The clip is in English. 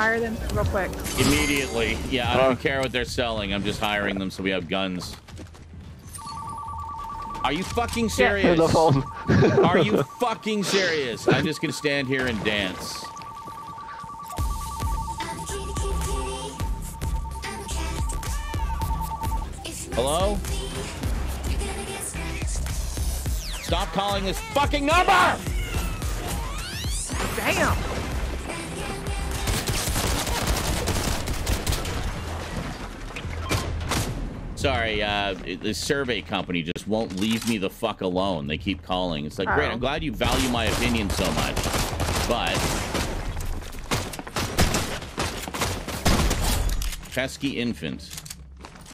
Hire them real quick. Immediately. Yeah, I don't care what they're selling. I'm just hiring them so we have guns. Are you fucking serious? Are you fucking serious? I'm just gonna stand here and dance. Hello? Stop calling this fucking number! Damn! Sorry, the survey company just won't leave me the fuck alone. They keep calling. It's like, great, I'm glad you value my opinion so much. But... pesky infant.